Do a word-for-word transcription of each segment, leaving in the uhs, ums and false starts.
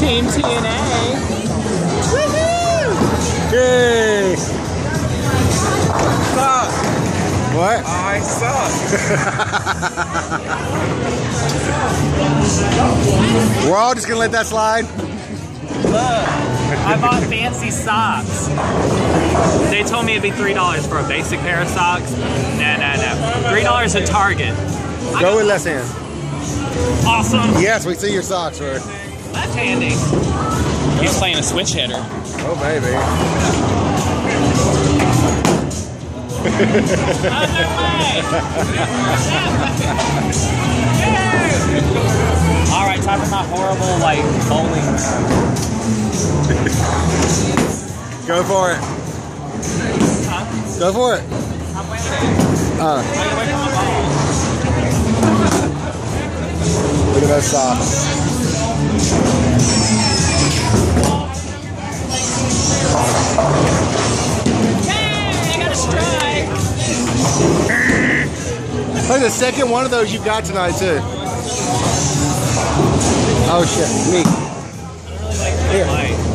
Team T N A. Woohoo! Yay! Suck. What? I suck. We're all just gonna let that slide. Look, I bought fancy socks. They told me it'd be three dollars for a basic pair of socks. No, no, no. Three dollars at Target. Go with left hand. Awesome. Yes, we see your socks, Roy. Left-handed. He's playing a switch hitter. Oh, baby. Other way. All right, time for my horrible, like, bowling. Go for it. Huh? Go for it. I'm waiting. Uh, I'm waiting for my ball. Look at those socks. Hey, I got a strike. Look, the second one of those you got tonight, too. Oh, shit. Me. Here.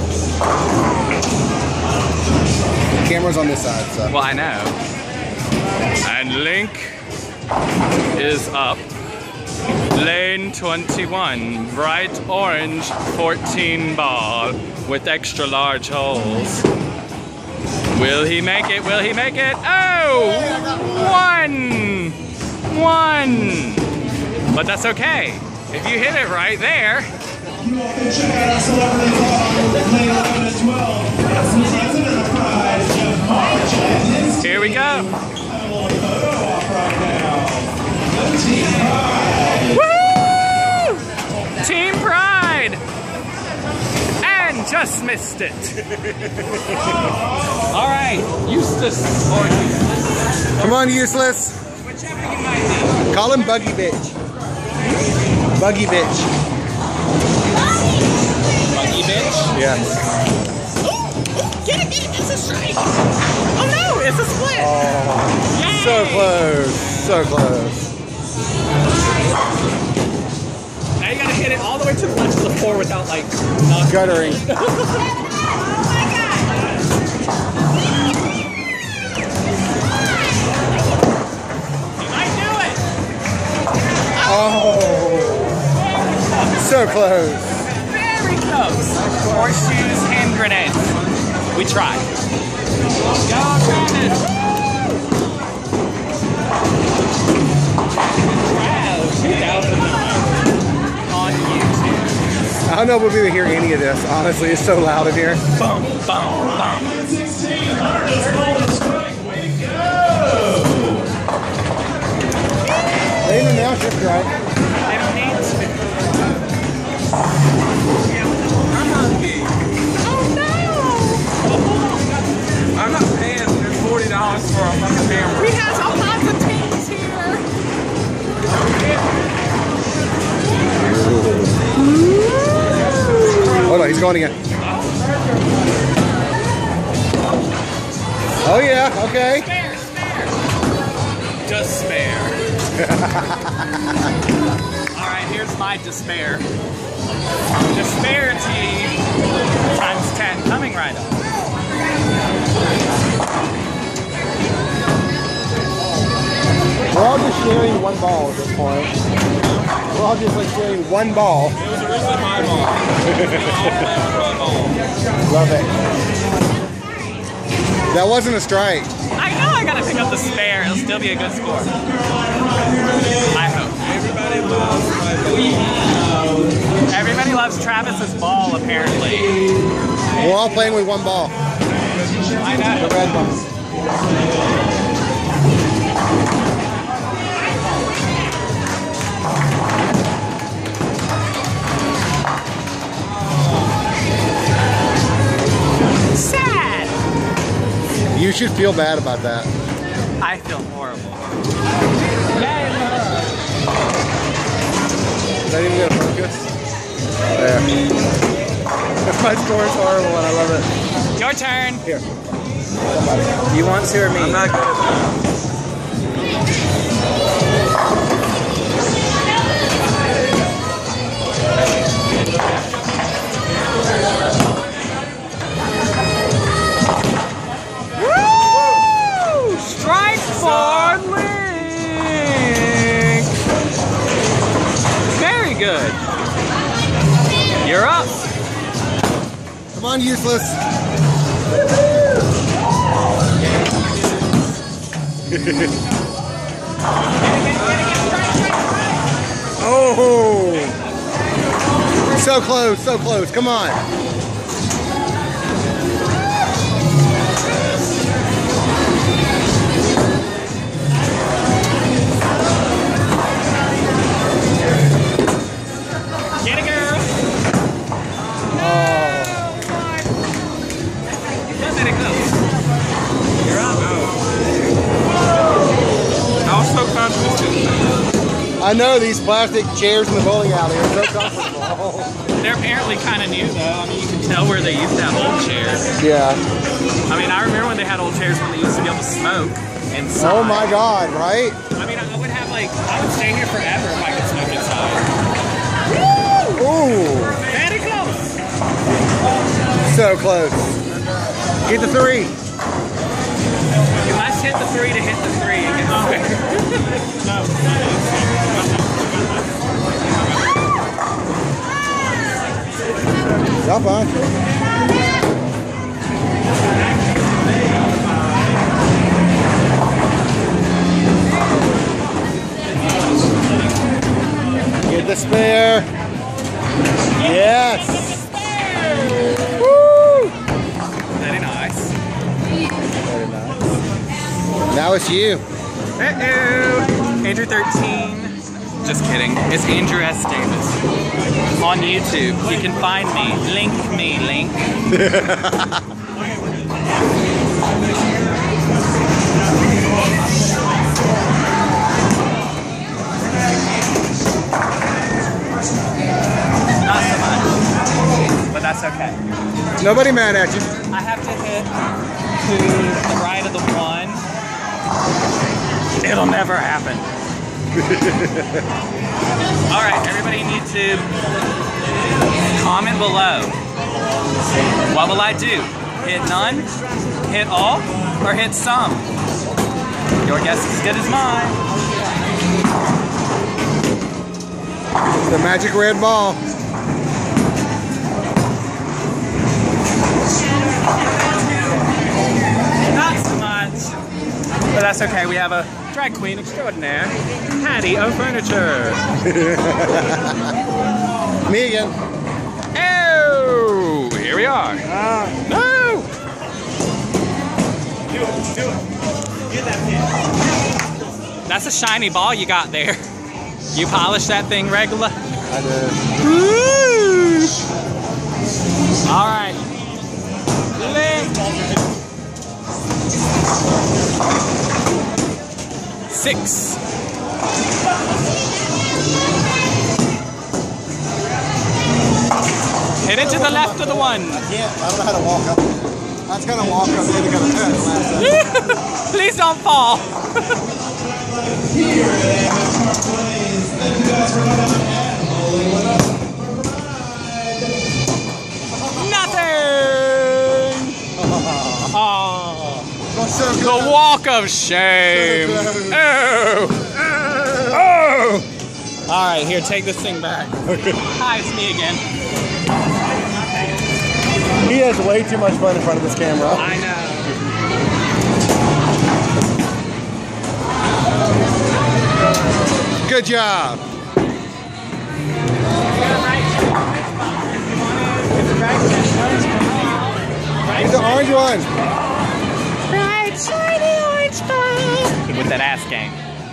The camera's on this side, so. Well, I know. And Link is up. Lane twenty-one, bright orange fourteen ball with extra large holes. Will he make it? Will he make it? Oh! One! One! But that's okay. If you hit it right there. You all can check out our celebrity vlog, lane eleven and twelve. That's the president of the prize, Jeff March, and his team. Here we go. Have a little photo op right now. The Team Pride. Woo! Team Pride! And just missed it. All right, Eustace or Come on, useless. whichever you might be. Call him Buggy Bitch. Buggy Bitch. Buggy Bitch? Yeah. Get it, get it, it's a strike. Oh no, it's a split. Oh, Yay! so close. So close. Now you gotta hit it all the way to the left of the floor without like knocking. Guttering. Oh my god! You might do it. Oh, so close. Very close. Horseshoes, hand grenades. We tried. Go, Travis! Wow, two thousand on YouTube. I don't know if we'll be able to hear any of this. Honestly, it's so loud in here. Boom, boom, boom. They didn't announce your strike. They don't need to. I'm hungry. I'm not paying forty dollars for a fucking camera. We have all kinds of teams here. Hold on, he's going again. Oh yeah, okay. Spare, spare. Just spare. All right, here's my despair. Disparity times ten coming right up. We're all just sharing one ball at this point. We're all just like sharing one ball. It was originally my ball. Love it. That wasn't a strike. I know I gotta pick up the spare. It'll still be a good score. I hope. Everybody loves my ball. Everybody loves Travis's ball, apparently. We're all playing with one ball. I The know. red one. Sad. You should feel bad about that. I feel horrible. Yay, love. Is that even gonna focus? There. My score is horrible and I love it. Your turn. Here. You want to or me? I'm not good at that. on, useless. Oh! So close, so close. Come on. Get it, girl. Oh. Don't let it go. Here I go. I was so conscious. I know these plastic chairs in the bowling alley are so comfortable. They're apparently kind of new though. I mean, you can tell where they used to have old chairs. Yeah. I mean, I remember when they had old chairs when they used to be able to smoke inside. Oh my God, right? I mean, I would have like, I would stay here forever if I could smoke inside. Ooh. Very close. So close. Get the three. You must hit the three to hit the three. It gets fair. No. Y'all fine. Get the spare. Yes. Woo. Very nice. Very nice. Now it's you. Uh-oh. Andrew thirteen. Just kidding. It's Andrew S. Davis. On YouTube. You can find me. Link me, link. Not so much. But that's okay. Nobody mad at you. I have to hit to the right of the one. It'll never happen. Alright, everybody needs to comment below. What will I do? Hit none? Hit all? Or hit some? Your guess is as good as mine. The magic red ball. Not so much. But that's okay, we have a drag queen extraordinaire, Patty of Furniture. Me again. Oh, here we are. Ah. No! Do it, do it. Get that pin. That's a shiny ball you got there. You polish that thing regular? I did. Woo! All right. Link. Six. Hit it to the left of the one. I can't. I don't know how to walk up. I was gonna walk up there because I tried the last time. Please don't fall. Nothing. Oh. So The walk of shame. Oh. Oh. All right, here, take this thing back. Hi, it's me again. He has way too much fun in front of this camera. I know. Good job. Here's the orange one. Bright, shiny orange ball. With that ass game.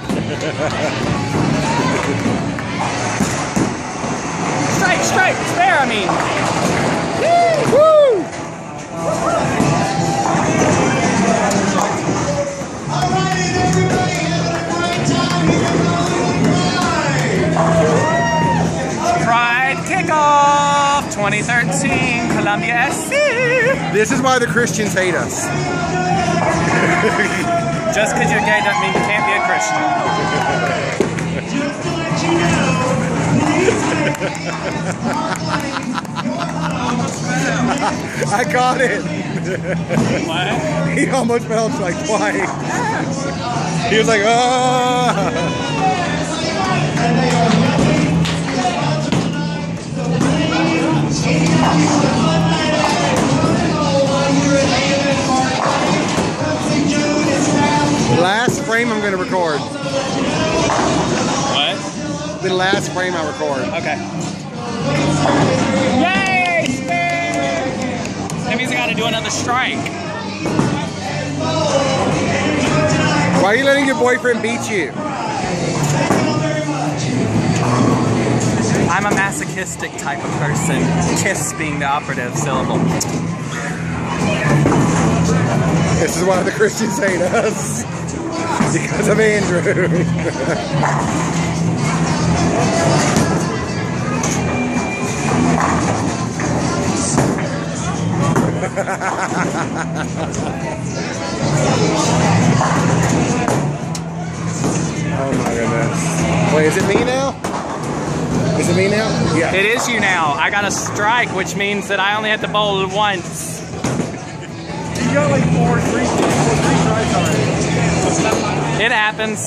Strike, strike, it's there, I mean. Woo! Pride kickoff twenty thirteen, Columbia S C. This is why the Christians hate us. Just because you're gay doesn't mean you can't be a Christian. Just to let you know, I got it. What? He almost fell like twice. He was like, ah. last frame I record. Okay. Yay! Spin! That means I gotta do another strike. Why are you letting your boyfriend beat you? I'm a masochistic type of person. Kiss being the operative syllable. This is why the Christians hate us. Because of Andrew. Oh my goodness. Wait, is it me now? Is it me now? Yeah. It is you now. I got a strike, which means that I only have to bowl once. You got like four, three, four, three strikes already. It happens.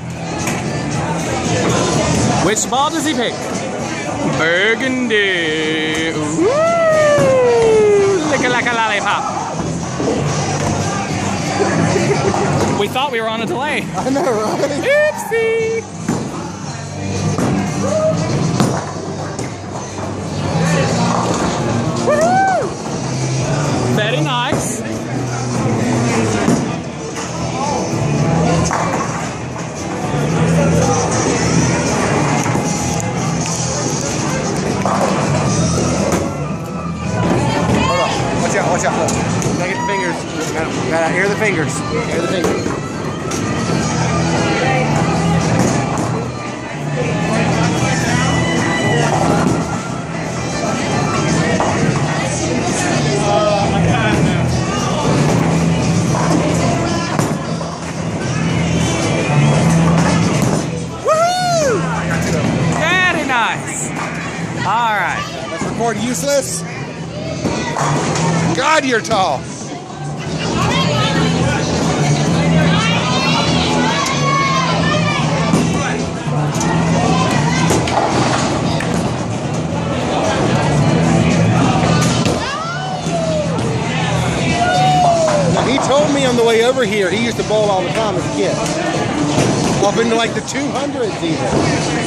Which ball does he pick? Burgundy. Woo! Lick it like a lollipop. We thought we were on a delay. I know, right? Oopsie. Woohoo! Very nice. Hold on. Watch out, watch out. Look. You gotta get the fingers. You gotta, you gotta hear the fingers. Hear the fingers. All right. Let's record useless. God, you're tall. Now, he told me on the way over here, he used to bowl all the time as a kid. Up into like the two hundreds even.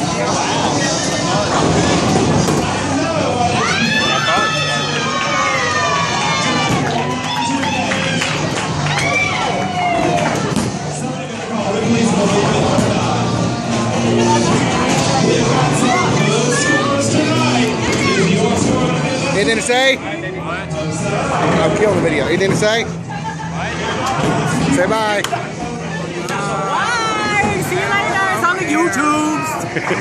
Anything to say? I'm killing the video. Anything to say? Say bye. Bye. See you later. It's on the YouTubes.